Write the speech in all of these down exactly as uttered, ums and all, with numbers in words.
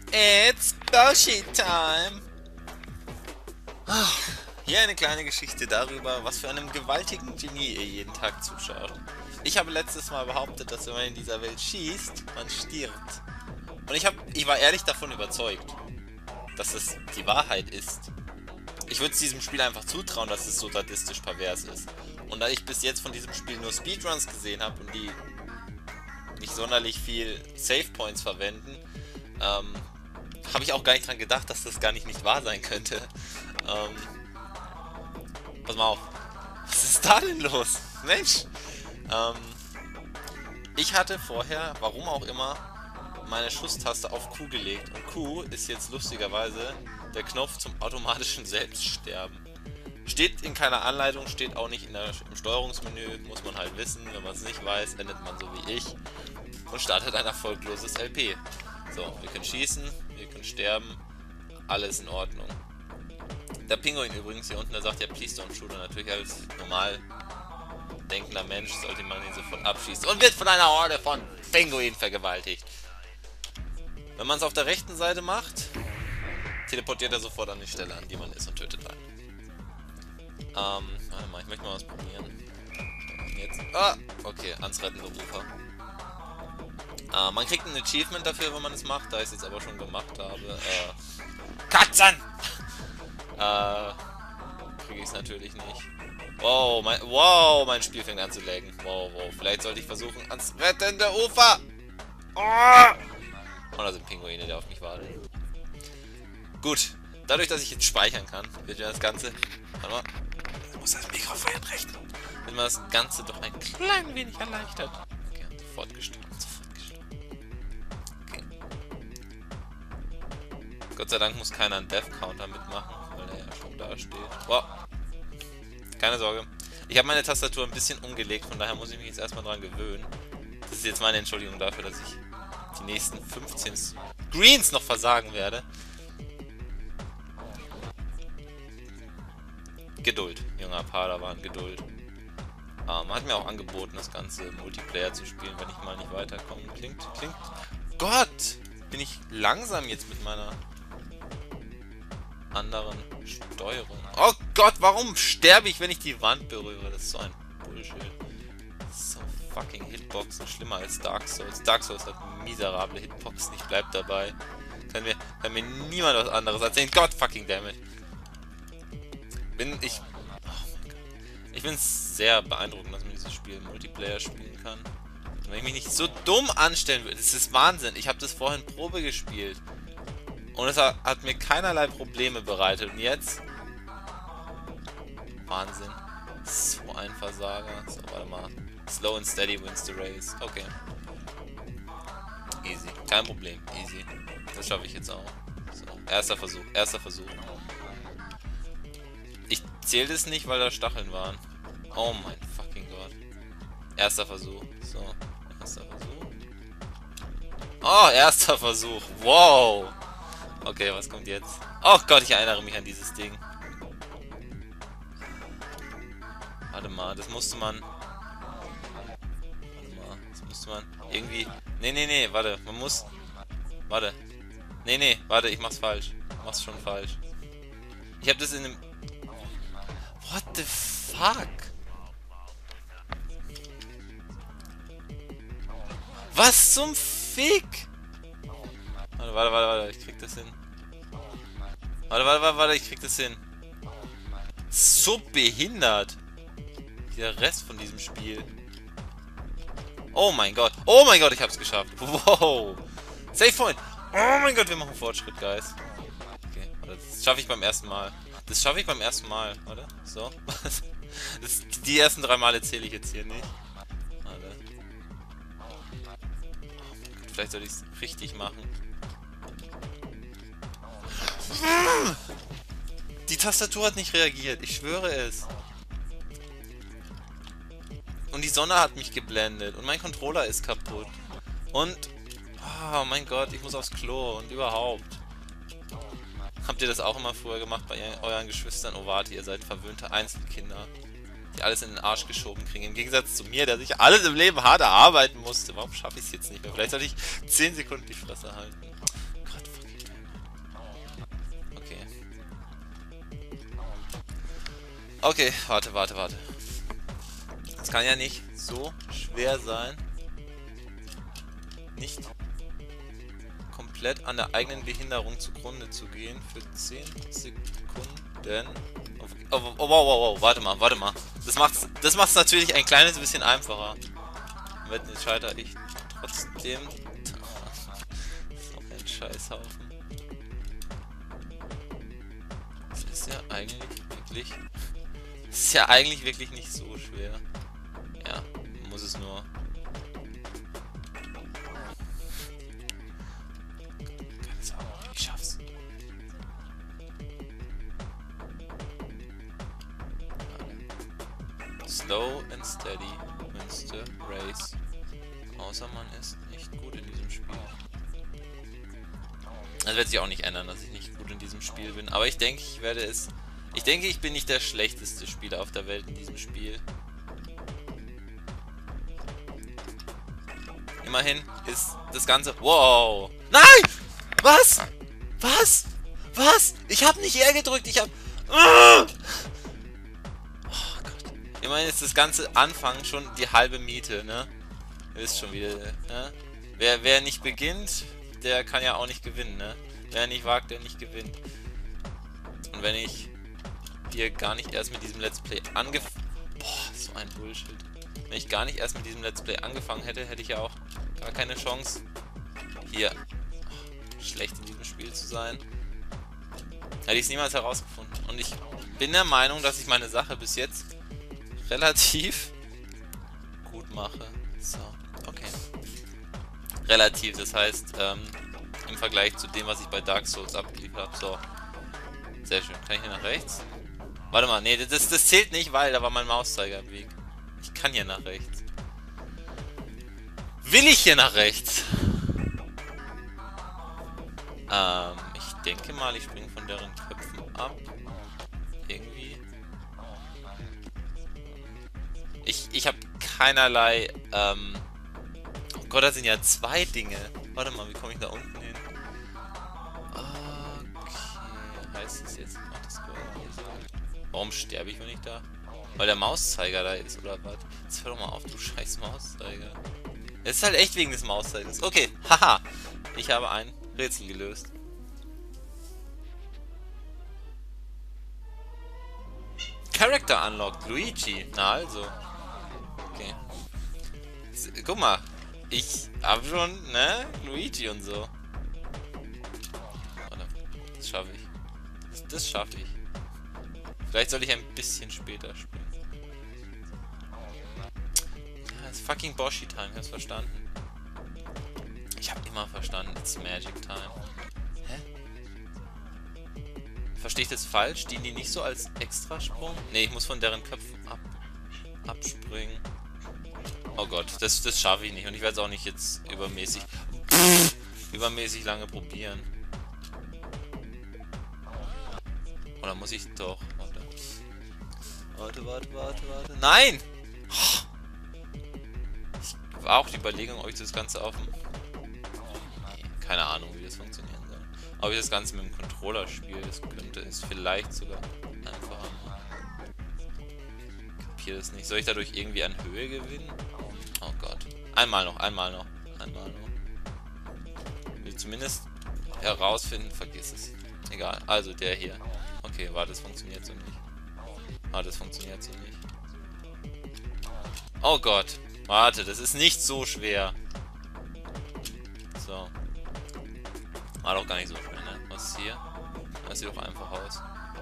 It's Yoshi Time! Ah, hier eine kleine Geschichte darüber, was für einem gewaltigen Genie ihr jeden Tag zuschaut. Ich habe letztes Mal behauptet, dass wenn man in dieser Welt schießt, man stirbt. Und ich, hab, ich war ehrlich davon überzeugt, dass es die Wahrheit ist. Ich würde es diesem Spiel einfach zutrauen, dass es so sadistisch pervers ist. Und da ich bis jetzt von diesem Spiel nur Speedruns gesehen habe und die nicht sonderlich viel Save Points verwenden, ähm, habe ich auch gar nicht dran gedacht, dass das gar nicht nicht wahr sein könnte. Ähm, pass mal auf. Was ist da denn los? Mensch! Ähm, ich hatte vorher, warum auch immer, meine Schusstaste auf Q gelegt. Und Q ist jetzt lustigerweise der Knopf zum automatischen Selbststerben. Steht in keiner Anleitung, steht auch nicht in der, im Steuerungsmenü, muss man halt wissen. Wenn man es nicht weiß, endet man so wie ich und startet ein erfolgloses L P. So, wir können schießen, wir können sterben, alles in Ordnung. Der Pinguin übrigens hier unten, der sagt ja Please don't shoot, und natürlich als normal denkender Mensch sollte man ihn sofort abschießen und wird von einer Horde von Pinguinen vergewaltigt. Wenn man es auf der rechten Seite macht, teleportiert er sofort an die Stelle, an die man ist, und tötet einen. Ähm, warte mal, ich möchte mal was probieren. Jetzt, ah, okay, ans rettende Ufer. Äh, man kriegt ein Achievement dafür, wenn man es macht, da ich es jetzt aber schon gemacht habe. Äh, Katzen! äh, kriege ich es natürlich nicht. Wow, mein, wow, mein Spiel fängt an zu laggen. Wow, wow, vielleicht sollte ich versuchen, ans rettende Ufer! Oh! Und da sind Pinguine, die auf mich warten. Gut, dadurch, dass ich jetzt speichern kann, wird mir das Ganze... Warte mal, ich muss das Mikrofon rechten. Wird mir das Ganze doch ein klein wenig erleichtert. Okay, sofort gestorben, sofort gestorben. Okay. Gott sei Dank muss keiner einen Death-Counter mitmachen, weil er ja schon da steht. Wow. Keine Sorge. Ich habe meine Tastatur ein bisschen umgelegt, von daher muss ich mich jetzt erstmal dran gewöhnen. Das ist jetzt meine Entschuldigung dafür, dass ich die nächsten fünfzehn Screens noch versagen werde. Geduld, junger Padawan, Geduld. Ähm, hat mir auch angeboten, das ganze Multiplayer zu spielen, wenn ich mal nicht weiterkomme. Klingt, klingt... Gott! Bin ich langsam jetzt mit meiner anderen Steuerung. Oh Gott, warum sterbe ich, wenn ich die Wand berühre? Das ist so ein Bullshit. So fucking Hitboxen, schlimmer als Dark Souls. Dark Souls hat miserable Hitboxen, ich bleib dabei. Kann mir, kann mir niemand was anderes erzählen. Gott fucking dammit. Bin ich... Oh mein Gott. Ich finde es sehr beeindruckend, dass man dieses Spiel Multiplayer spielen kann. Und wenn ich mich nicht so dumm anstellen würde, das ist Wahnsinn. Ich habe das vorhin Probe gespielt. Und es hat, hat mir keinerlei Probleme bereitet. Und jetzt... Wahnsinn. So ein Versager. So, warte mal. Slow and steady wins the race. Okay. Easy. Kein Problem. Easy. Das schaffe ich jetzt auch. So, erster Versuch. Erster Versuch. Ich zähle es nicht, weil da Stacheln waren. Oh mein fucking Gott. Erster Versuch. So. Erster Versuch. Oh, erster Versuch. Wow. Okay, was kommt jetzt? Oh Gott, ich erinnere mich an dieses Ding. Warte mal, das musste man... Warte mal, das musste man... Irgendwie... Nee, nee, nee, warte, man muss... Warte. Nee, nee, warte, ich mach's falsch. Ich mach's schon falsch. Ich hab das in einem... What the fuck? Was zum Fick? Warte, warte, warte, warte, ich krieg das hin. Warte, warte, warte, warte, ich krieg das hin. So behindert. Der Rest von diesem Spiel. Oh mein Gott. Oh mein Gott, ich hab's geschafft. Wow. Save Point. Oh mein Gott, wir machen Fortschritt, Guys. Okay, warte, das schaffe ich beim ersten Mal. Das schaffe ich beim ersten Mal, oder? So. Das, die ersten drei Male zähle ich jetzt hier nicht. Warte. Oh mein Gott, vielleicht soll ich es richtig machen. Die Tastatur hat nicht reagiert, ich schwöre es. Und die Sonne hat mich geblendet und mein Controller ist kaputt. Und... Oh mein Gott, ich muss aufs Klo und überhaupt. Habt ihr das auch immer früher gemacht bei euren Geschwistern? Oh warte, ihr seid verwöhnte Einzelkinder, die alles in den Arsch geschoben kriegen. Im Gegensatz zu mir, der sich alles im Leben hart erarbeiten musste. Warum schaffe ich es jetzt nicht mehr? Vielleicht sollte ich zehn Sekunden die Fresse halten. Gott, fucking Okay, warte, warte, warte. Das kann ja nicht so schwer sein, nicht komplett an der eigenen Behinderung zugrunde zu gehen für zehn Sekunden. Oh, oh, oh, wow, wow, wow, warte mal, warte mal. Das macht's, das macht's natürlich ein kleines bisschen einfacher. Wetten, jetzt scheitere ich trotzdem. Das ist auch ein Scheißhaufen. Das ist ja eigentlich wirklich... Das ist ja eigentlich wirklich nicht so schwer. Ja, muss es nur. Keine Sorge, ich schaff's. Slow and steady wins the race. Außer man ist nicht gut in diesem Spiel. Das wird sich auch nicht ändern, dass ich nicht gut in diesem Spiel bin. Aber ich denke, ich werde es... Ich denke, ich bin nicht der schlechteste Spieler auf der Welt in diesem Spiel. Immerhin ist das Ganze... Wow! Nein! Was? Was? Was? Ich habe nicht R gedrückt, ich habe... Oh Gott. Immerhin ist das ganze Anfang schon die halbe Miete, ne? Ihr wisst schon wieder, ne? Wer, wer nicht beginnt, der kann ja auch nicht gewinnen, ne? Wer nicht wagt, der nicht gewinnt. Und wenn ich dir gar nicht erst mit diesem Let's Play angefangen... Boah, so ein Bullshit. Wenn ich gar nicht erst mit diesem Let's Play angefangen hätte, hätte ich ja auch gar keine Chance, hier oh, schlecht in diesem Spiel zu sein. Hätte ich es niemals herausgefunden. Und ich bin der Meinung, dass ich meine Sache bis jetzt relativ gut mache. So, okay. Relativ, das heißt, ähm, im Vergleich zu dem, was ich bei Dark Souls abgeliefert habe. So. Sehr schön. Kann ich hier nach rechts? Warte mal, nee, das, das zählt nicht, weil da war mein Mauszeiger im Weg. Ich kann hier nach rechts. Will ich hier nach rechts? Ähm, ich denke mal, ich springe von deren Köpfen ab. Irgendwie. Ich, ich habe keinerlei, ähm... Oh Gott, da sind ja zwei Dinge. Warte mal, wie komme ich da unten hin? Okay, heißt es jetzt... Ach, das Warum sterbe ich, wenn ich da... Weil der Mauszeiger da ist, oder was? Jetzt hör doch mal auf, du scheiß Mauszeiger. Es ist halt echt wegen des Mauszeigers. Okay, haha. Ich habe ein Rätsel gelöst. Character unlocked. Luigi. Na also. Okay. Guck mal. Ich habe schon, ne? Luigi und so. Das schaffe ich. Das, das schaffe ich. Vielleicht soll ich ein bisschen später spielen. Ja, es ist fucking Boshi Time, ich hab's verstanden. Ich hab immer verstanden, it's Magic Time. Hä? Verstehe ich das falsch? Dienen die nicht so als Extrasprung? Ne, ich muss von deren Köpfen ab, abspringen. Oh Gott, das, das schaffe ich nicht. Und ich werde es auch nicht jetzt übermäßig... Pff, übermäßig lange probieren. Oder muss ich doch... Warte. Warte, warte, warte, warte. Nein! Ich war auch die Überlegung, ob ich das Ganze auf dem... Nee, keine Ahnung, wie das funktionieren soll. Ob ich das Ganze mit dem Controller spiele, das könnte es vielleicht sogar einfacher machen. Ich kapiere das nicht. Soll ich dadurch irgendwie an Höhe gewinnen? Oh Gott. Einmal noch, einmal noch, einmal noch. Ich will zumindest herausfinden, vergiss es. Egal, also der hier. Okay, warte, das funktioniert so nicht. Ah, das funktioniert so nicht. Oh Gott. Warte, das ist nicht so schwer. So. War doch gar nicht so schwer, ne? Was ist hier? Das sieht doch einfach aus.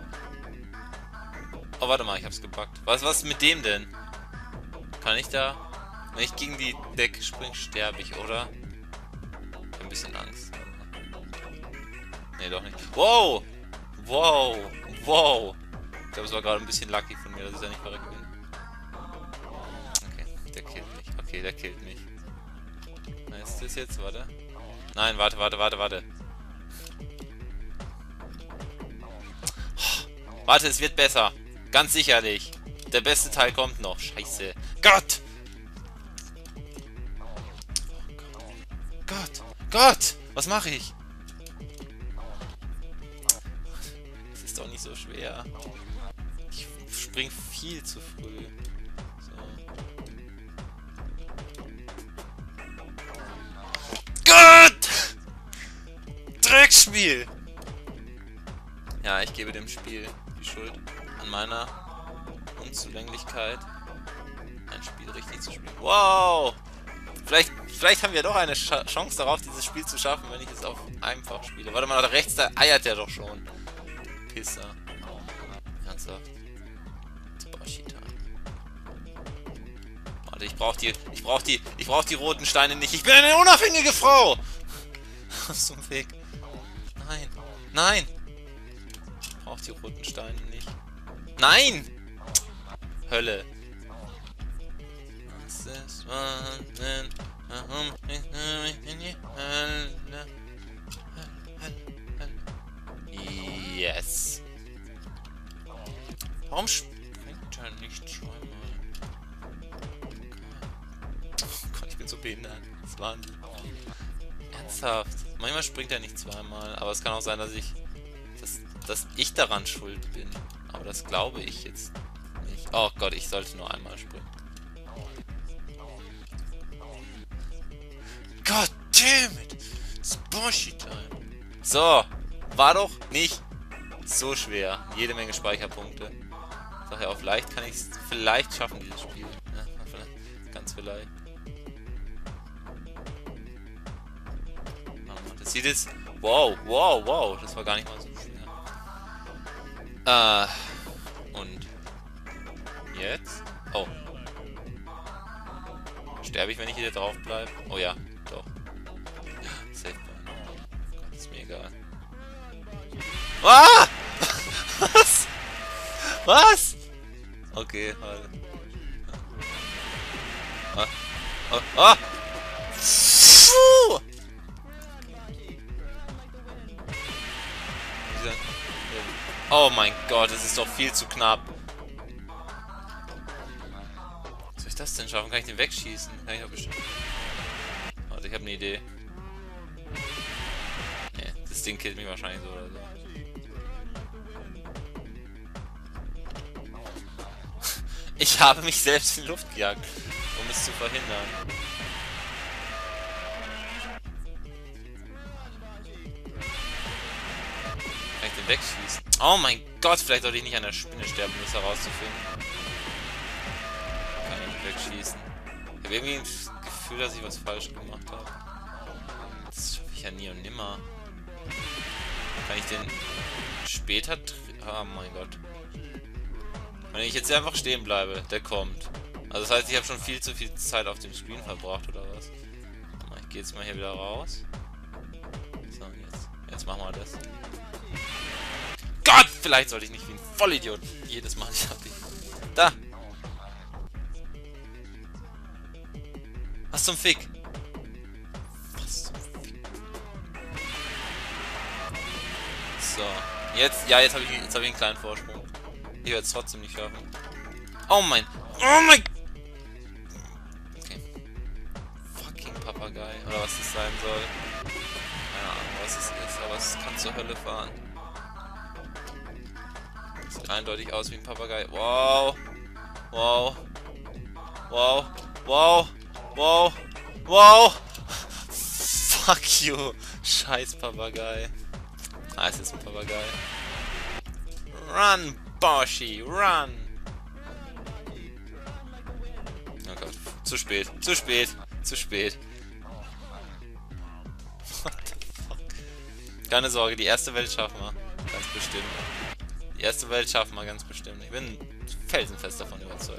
Oh, warte mal, ich hab's gebackt. Was, was ist mit dem denn? Kann ich da... Wenn ich gegen die Decke springe, sterbe ich, oder? Ich hab ein bisschen Angst. Nee, doch nicht. Wow! Wow! Wow! Ich glaube, es war gerade ein bisschen lucky von mir, dass ich da nicht verreckt bin. Okay, der killt mich. Okay, der killt mich. Ist das jetzt? Warte. Nein, warte, warte, warte, warte. Warte, es wird besser. Ganz sicherlich. Der beste Teil kommt noch. Scheiße. Gott! Gott! Gott! Was mache ich? Das ist doch nicht so schwer. Ich springe viel zu früh. So. Gott! Dreckspiel! Ja, ich gebe dem Spiel die Schuld an meiner Unzulänglichkeit, ein Spiel richtig zu spielen. Wow! Vielleicht, vielleicht haben wir doch eine Sch Chance darauf, dieses Spiel zu schaffen, wenn ich es auf einfach spiele. Warte mal, da rechts, da eiert der doch schon. Pisser. Ernsthaft. Warte, ich brauch die, ich brauch die, ich brauch die roten Steine nicht. Ich bin eine unabhängige Frau! Aus dem Weg. Nein, nein! Ich brauch die roten Steine nicht. Nein! Hölle. Was ist Wahnsinn? Warum bringt er mich in die Hölle? Yes. Warum springt er nicht zweimal? Oh Gott, ich bin so behindert. Das ist Wahnsinn. Ernsthaft. Manchmal springt er nicht zweimal, aber es kann auch sein, dass ich dass, dass ich daran schuld bin. Aber das glaube ich jetzt nicht. Oh Gott, ich sollte nur einmal springen. God damn it! It's Bullshit time. So, war doch nicht so schwer. Jede Menge Speicherpunkte. Sag ja, auf leicht kann ich es vielleicht schaffen, dieses Spiel. Ja, vielleicht, ganz vielleicht. Das sieht jetzt... Wow, wow, wow. Das war gar nicht mal so schwer. Äh, und... Jetzt? Oh. Sterbe ich, wenn ich hier drauf bleibe? Oh ja, doch. Safe Point. Oh Gott, ist mir egal. Ah! Was? Was? Okay, warte. Ah. Oh, oh. Puh! Oh mein Gott, es ist doch viel zu knapp. Was soll ich das denn schaffen? Kann ich den wegschießen? Kann ich doch bestimmt. Warte, ich habe eine Idee. Nee, das Ding killt mich wahrscheinlich so oder so. Ich habe mich selbst in die Luft gejagt, um es zu verhindern. Kann ich den wegschießen? Oh mein Gott, vielleicht sollte ich nicht an der Spinne sterben, um das herauszufinden. Kann ich nicht wegschießen. Ich habe irgendwie ein Gefühl, dass ich was falsch gemacht habe. Das schaffe ich ja nie und nimmer. Kann ich den später... Oh mein Gott. Wenn ich jetzt einfach stehen bleibe, der kommt. Also das heißt, ich habe schon viel zu viel Zeit auf dem Screen verbracht, oder was? Ich gehe jetzt mal hier wieder raus. So, jetzt, jetzt machen wir das. Gott, vielleicht sollte ich nicht wie ein Vollidiot jedes Mal. Ich hab die. Da! Was zum Fick? Was zum Fick? So, jetzt, ja, jetzt habe ich, jetzt habe ich einen kleinen Vorsprung. Ich werde es trotzdem nicht schaffen. Oh mein... Oh mein... Okay. Fucking Papagei. Oder was das sein soll. Keine Ahnung, was es ist. Aber es kann zur Hölle fahren. Sieht eindeutig aus wie ein Papagei. Wow. Wow. Wow. Wow. Wow. Wow. Fuck you. Scheiß Papagei. Ah, es ist ein Papagei. Run, Boshi, run! Oh Gott, zu spät, zu spät, zu spät. What the fuck? Keine Sorge, die erste Welt schaffen wir. Ganz bestimmt. Die erste Welt schaffen wir ganz bestimmt. Ich bin felsenfest davon überzeugt.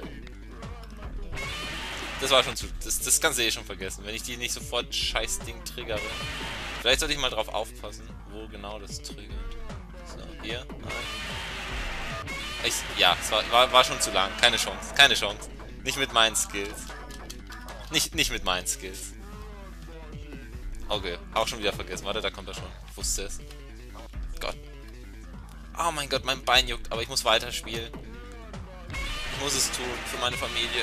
Das war schon zu... Das, das kannst du eh schon vergessen, wenn ich die nicht sofort scheiß Ding triggere. Vielleicht sollte ich mal drauf aufpassen, wo genau das triggert. So, hier, nein. Ich, ja, es war, war, war schon zu lang. Keine Chance. Keine Chance. Nicht mit meinen Skills. Nicht, nicht mit meinen Skills. Okay, auch schon wieder vergessen. Warte, da kommt er schon. Ich wusste es. Gott. Oh mein Gott, mein Bein juckt. Aber ich muss weiterspielen. Ich muss es tun. Für meine Familie.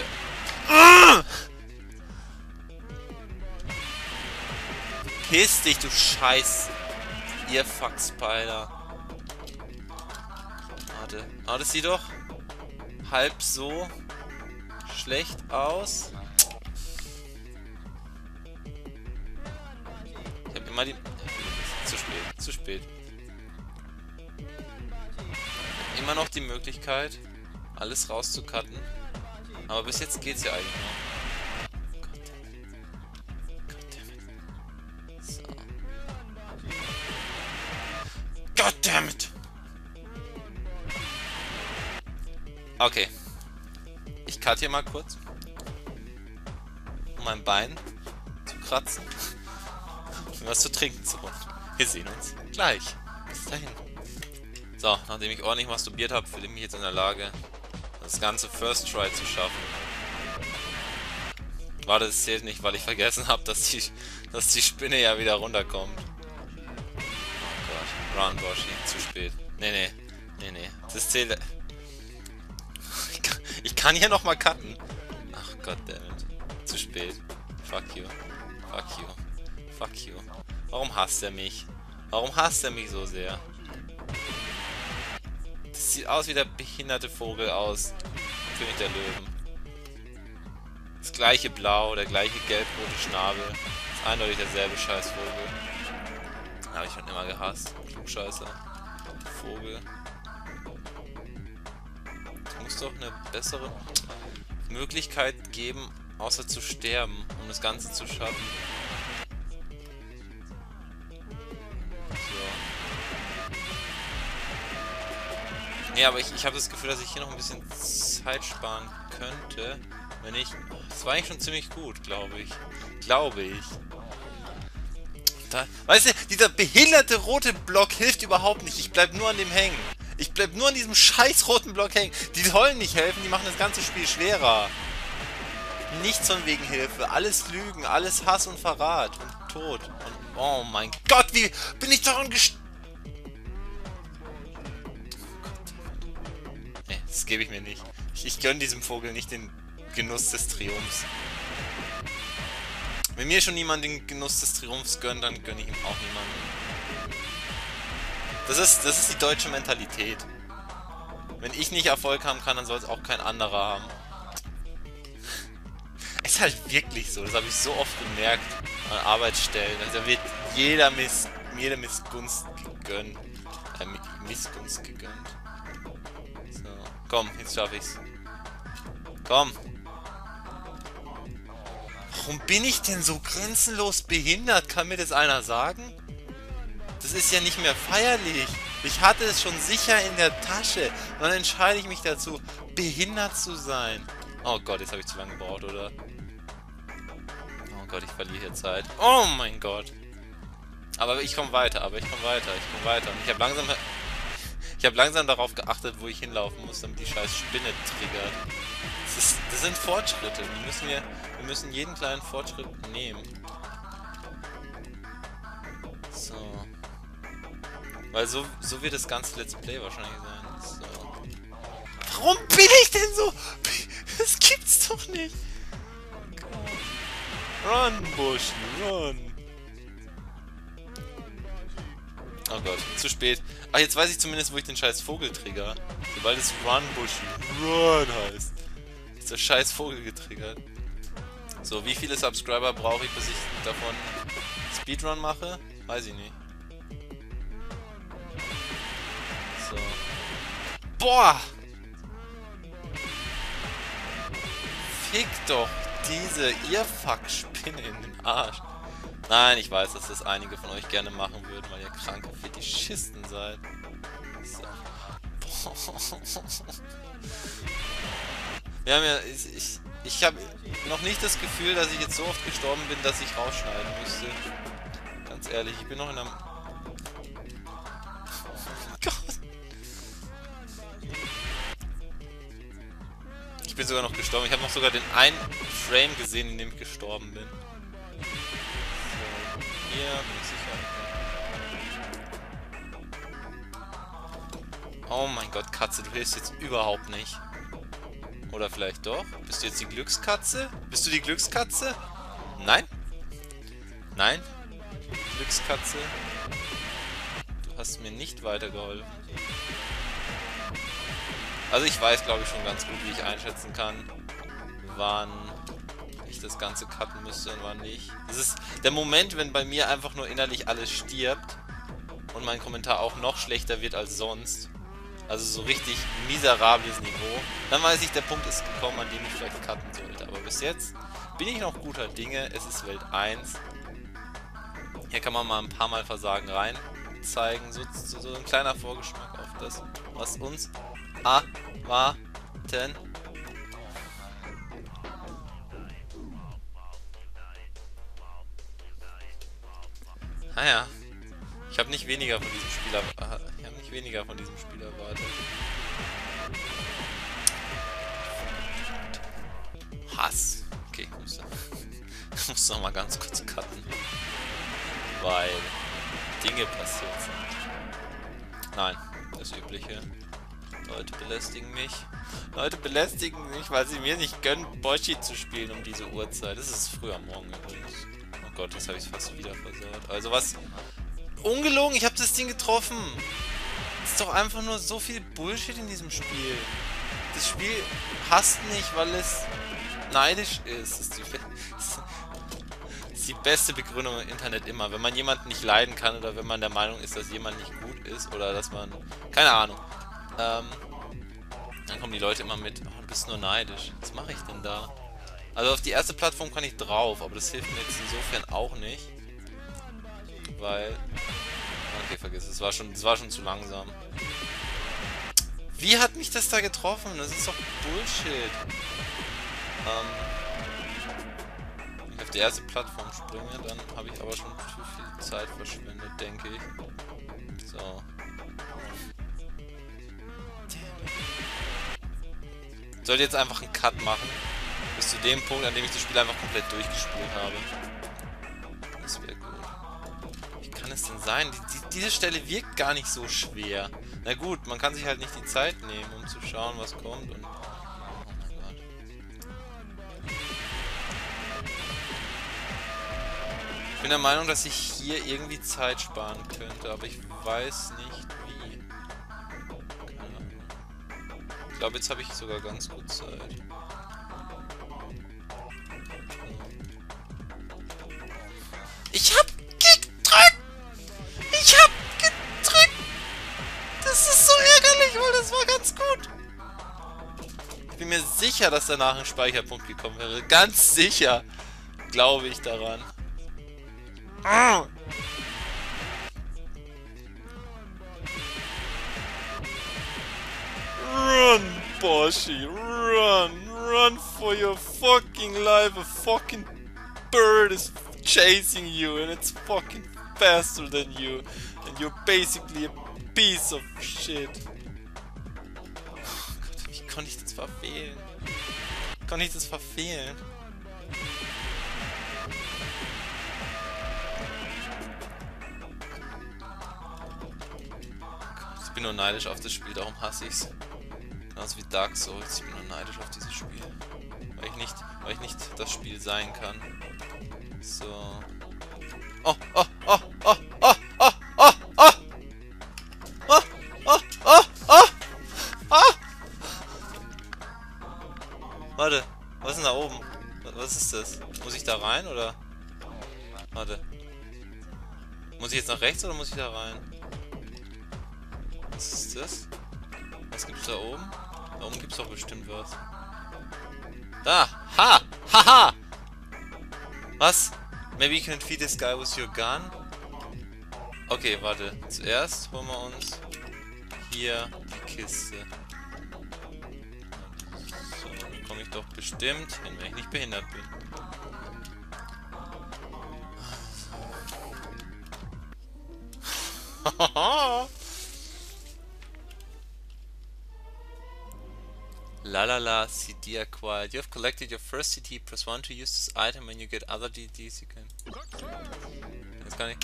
Piss dich, du Scheiß. Ihr Fuck Spider. Warte. Warte, sieh doch. halb so schlecht aus. Ich habe immer die... Zu spät, zu spät. Immer noch die Möglichkeit, alles rauszucutten. Aber bis jetzt geht's ja eigentlich noch. Goddammit. So. Goddammit! Okay. Ich cut hier mal kurz. Um mein Bein zu kratzen. Und was zu trinken zu holen. Wir sehen uns gleich. Bis dahin. So, nachdem ich ordentlich masturbiert habe, fühle ich mich jetzt in der Lage, das ganze First Try zu schaffen. Warte, das zählt nicht, weil ich vergessen habe, dass die, dass die Spinne ja wieder runterkommt. Oh Gott, Run, Boshi, zu spät. Nee, nee, nee, nee, das zählt... Ich kann, ich kann hier nochmal cutten. Ach Gott, dammit. Zu spät. Fuck you. Fuck you. Fuck you. Warum hasst er mich? Warum hasst er mich so sehr? Das sieht aus wie der behinderte Vogel aus König der Löwen. Das gleiche Blau, der gleiche gelb-rote Schnabel. Das ist eindeutig derselbe Scheißvogel. Habe ich schon immer gehasst. Klugscheißer. Vogel. Es muss doch eine bessere Möglichkeit geben, außer zu sterben, um das Ganze zu schaffen. Nee, aber ich, ich habe das Gefühl, dass ich hier noch ein bisschen Zeit sparen könnte, wenn ich... Das war eigentlich schon ziemlich gut, glaube ich. Glaube ich. Da, weißt du, dieser behinderte rote Block hilft überhaupt nicht. Ich bleib nur an dem hängen. Ich bleib nur an diesem scheiß roten Block hängen. Die wollen nicht helfen, die machen das ganze Spiel schwerer. Nichts von wegen Hilfe. Alles Lügen, alles Hass und Verrat und Tod. Und oh mein Gott, wie bin ich daran gestorben? Nee, das gebe ich mir nicht. Ich, ich gönne diesem Vogel nicht den Genuss des Triumphs. Wenn mir schon niemand den Genuss des Triumphs gönnt, dann gönne ich ihm auch niemanden. Das ist, das ist die deutsche Mentalität. Wenn ich nicht Erfolg haben kann, dann soll es auch kein anderer haben. Es ist halt wirklich so, das habe ich so oft gemerkt an Arbeitsstellen. Also da wird jeder Miss, jede Missgunst gegönnt. Äh, Missgunst gegönnt. So, komm, jetzt schaffe ich's. Komm. Warum bin ich denn so grenzenlos behindert? Kann mir das einer sagen? Das ist ja nicht mehr feierlich. Ich hatte es schon sicher in der Tasche. Und dann entscheide ich mich dazu, behindert zu sein. Oh Gott, jetzt habe ich zu lange gebraucht, oder? Oh Gott, ich verliere hier Zeit. Oh mein Gott. Aber ich komme weiter, aber ich komme weiter, ich komme weiter. Und ich habe langsam... Ich habe langsam darauf geachtet, wo ich hinlaufen muss, damit die scheiß Spinne triggert. Das, ist, das sind Fortschritte. Die müssen wir, wir müssen jeden kleinen Fortschritt nehmen. So. Weil so, so wird das ganze Let's Play wahrscheinlich sein. So. Warum bin ich denn so? Das gibt's doch nicht. Run, Bushi, run. Oh Gott, zu spät. Ach, jetzt weiß ich zumindest, wo ich den scheiß Vogel trigger. Sobald es Run, Bushi, run heißt, ist der scheiß Vogel getriggert. So, wie viele Subscriber brauche ich, bis ich davon Speedrun mache? Weiß ich nicht. So. Boah! Fick doch diese Earfuck-Spinne in den Arsch. Nein, ich weiß, dass das einige von euch gerne machen würden, weil ihr kranke Fetischisten seid. So. Wir haben ja... Ich, ich, ich habe noch nicht das Gefühl, dass ich jetzt so oft gestorben bin, dass ich rausschneiden müsste. Ganz ehrlich, ich bin noch in einem... Oh Gott. Ich bin sogar noch gestorben. Ich habe noch sogar den einen Frame gesehen, in dem ich gestorben bin. Hier bin ich sicher. Oh mein Gott, Katze, du hilfst jetzt überhaupt nicht. Oder vielleicht doch? Bist du jetzt die Glückskatze? Bist du die Glückskatze? Nein? Nein? Glückskatze? Du hast mir nicht weitergeholfen. Also ich weiß, glaube ich, schon ganz gut, wie ich einschätzen kann, wann ich das Ganze cutten müsste und wann nicht. Das ist der Moment, wenn bei mir einfach nur innerlich alles stirbt und mein Kommentar auch noch schlechter wird als sonst. Also so richtig miserables Niveau. Dann weiß ich, der Punkt ist gekommen, an dem ich vielleicht cutten sollte. Aber bis jetzt bin ich noch guter Dinge. Es ist Welt eins. Hier kann man mal ein paar Mal Versagen rein zeigen. So, so, so ein kleiner Vorgeschmack auf das, was uns erwarten. Naja. Ich habe nicht weniger von diesem Spiel erwartet. Ich habe nicht weniger von diesem Spiel erwartet. Hass. Okay, ich muss, ich muss noch mal ganz kurz cutten. Weil Dinge passiert sind. Nein, das Übliche. Leute belästigen mich. Leute belästigen mich, weil sie mir nicht gönnen, Boshi zu spielen um diese Uhrzeit. Das ist früh am Morgen übrigens. Oh Gott, jetzt habe ich es fast wieder versaut. Also was... Ungelogen, ich habe das Ding getroffen. Es ist doch einfach nur so viel Bullshit in diesem Spiel. Das Spiel hasst nicht, weil es neidisch ist. Das ist die, das ist die beste Begründung im Internet immer. Wenn man jemanden nicht leiden kann oder wenn man der Meinung ist, dass jemand nicht gut ist oder dass man... Keine Ahnung. Ähm, dann kommen die Leute immer mit, oh, du bist nur neidisch. Was mache ich denn da? Also auf die erste Plattform kann ich drauf, aber das hilft mir jetzt insofern auch nicht. Weil... Okay, vergiss es. Es war schon, es war schon zu langsam. Wie hat mich das da getroffen? Das ist doch Bullshit. Ähm, wenn ich auf die erste Plattform springe, dann habe ich aber schon zu viel Zeit verschwendet, denke ich. So. Ich sollte jetzt einfach einen Cut machen. Bis zu dem Punkt, an dem ich das Spiel einfach komplett durchgespielt habe. Das wäre gut. Wie kann es denn sein? Die, die, diese Stelle wirkt gar nicht so schwer. Na gut, man kann sich halt nicht die Zeit nehmen, um zu schauen, was kommt. Und oh mein Gott. Ich bin der Meinung, dass ich hier irgendwie Zeit sparen könnte, aber ich weiß nicht wie. Keine Ahnung. Ich glaube, jetzt habe ich sogar ganz gut Zeit. Ich hab gedrückt! Ich hab gedrückt! Das ist so ärgerlich, weil das war ganz gut. Ich bin mir sicher, dass danach ein Speicherpunkt gekommen wäre. Ganz sicher glaube ich daran. Ah! Run, Boshi, run! Run for your fucking life! A fucking bird is chasing you and it's fucking faster than you and you're basically a piece of shit. Oh Gott, wie konnte ich das verfehlen? Wie konnte ich das verfehlen? Ich bin nur neidisch auf das Spiel, darum hasse ich's. Genauso wie Dark Souls, ich bin nur neidisch auf dieses Spiel. Weil ich nicht, weil ich nicht das Spiel sein kann. So. Oh, oh, oh, oh, oh, oh, oh, oh! Oh, oh, oh, oh! Oh! Warte, was ist denn da oben? Was ist das? Muss ich da rein, oder? Warte. Muss ich jetzt nach rechts, oder muss ich da rein? Was ist das? Was gibt's da oben? Da oben gibt's doch bestimmt was. Da! Ha! Haha! Was? Maybe you can feed this guy with your gun? Okay, warte. Zuerst holen wir uns hier die Kiste. So, dann komme ich doch bestimmt hin, wenn ich nicht behindert bin. La la la, C D acquired. You have collected your first C D. Press one to use this item. When you get other D Ds, you can... Jetzt kann ich...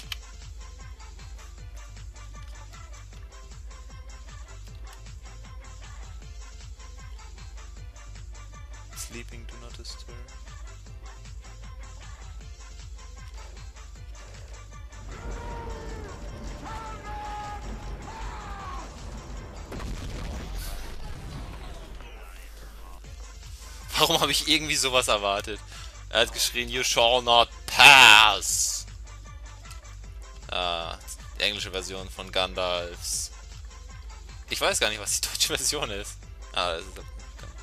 Sleeping, do not disturb. Warum habe ich irgendwie sowas erwartet? Er hat geschrien, you shall not pass. Ah, die englische Version von Gandalfs. Ich weiß gar nicht, was die deutsche Version ist. Ah, das ist okay.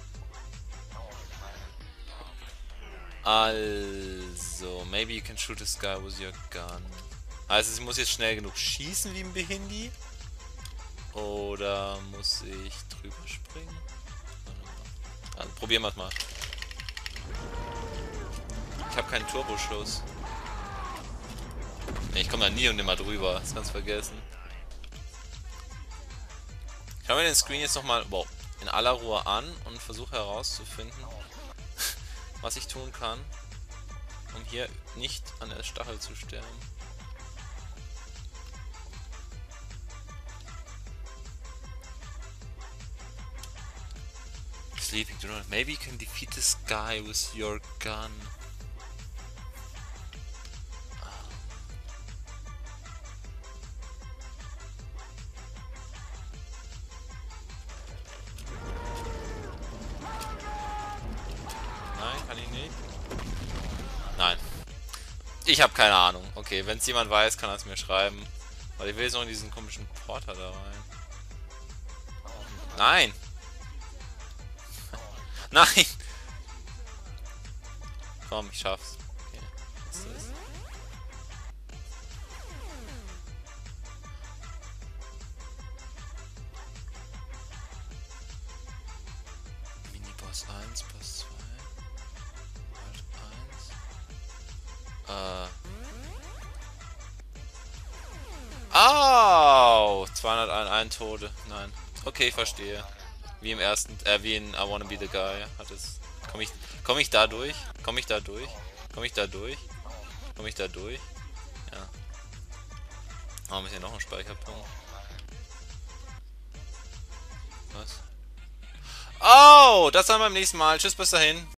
Also, maybe you can shoot this guy with your gun. Also, ich muss jetzt schnell genug schießen wie ein Behindi. Oder muss ich drüber springen? Also, probieren wir es mal. Ich habe keinen Turboschuss. Nee, ich komme da nie und nimmer drüber. Das kannst du vergessen. Ich schaue mir den Screen jetzt nochmal wow, in aller Ruhe an und versuche herauszufinden, was ich tun kann, um hier nicht an der Stachel zu sterben. Sleeping, do not. Maybe you can defeat this guy with your gun. Nein, kann ich nicht. Nein. Ich habe keine Ahnung. Okay, wenn es jemand weiß, kann er es mir schreiben. Weil ich will jetzt noch in diesen komischen Porter da rein. Nein! Nein! Komm, ich schaff's. Okay. Was ist das? Miniboss eins, Boss zwei. Halt eins. Äh. Au! zweihunderteins Tode. Nein. Okay, ich verstehe. Wie im ersten, äh, wie in I Wanna Be the Guy hat es. Komm ich, komm ich da durch? Komm ich da durch? Komm ich da durch? Komm ich da durch? Ja. Warum ist hier noch ein Speicherpunkt? Was? Oh, das dann beim nächsten Mal. Tschüss, bis dahin.